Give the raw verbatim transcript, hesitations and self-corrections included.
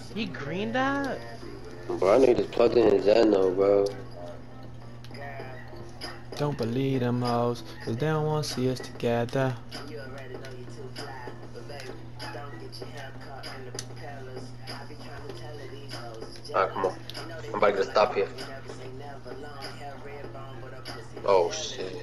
He greened that? Bro, I need just plugged in his Zeno, bro. Don't believe them hoes, cause they don't wanna see us together. Alright, come on. I'm about to get a stop here. Oh, shit.